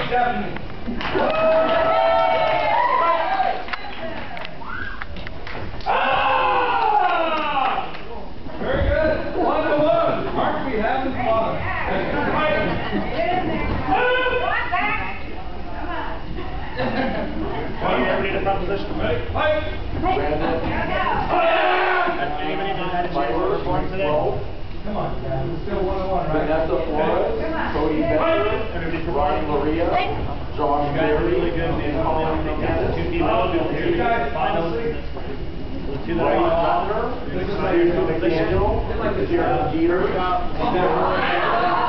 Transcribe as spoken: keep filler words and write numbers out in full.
Stephanie. Ah! Very good. One to one. Aren't we having fun? Are you ever need a proposition? Ready? Fight! Anybody need that by order form today? Come on, guys. It's still one to one, right? Vanessa Flores, Cody Becker, Ryan Maria, Josh Berry, Really good. and Colin McGinnis. Two people Oh, you guys, honestly, two that Ryan are Butler, this is like Daniel, Jared Jeter,